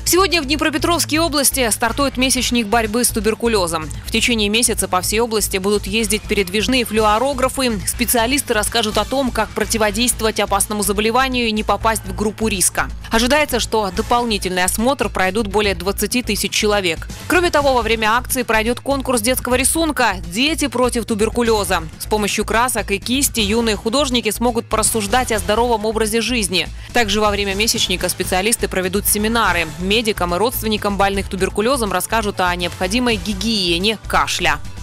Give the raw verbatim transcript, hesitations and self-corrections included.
Сегодня в Днепропетровской области стартует месячник борьбы с туберкулезом. В течение месяца по всей области будут ездить передвижные флюорографы. Специалисты расскажут о том, как противодействовать опасному заболеванию и не попасть в группу риска. Ожидается, что дополнительный осмотр пройдут более двадцати тысяч человек. Кроме того, во время акции пройдет конкурс детского рисунка «Дети против туберкулеза». С помощью красок и кисти юные художники смогут порассуждать о здоровом образе жизни. Также во время месячника специалисты проведут семинары. Медикам и родственникам больных туберкулезом расскажут о необходимой гигиене кашля.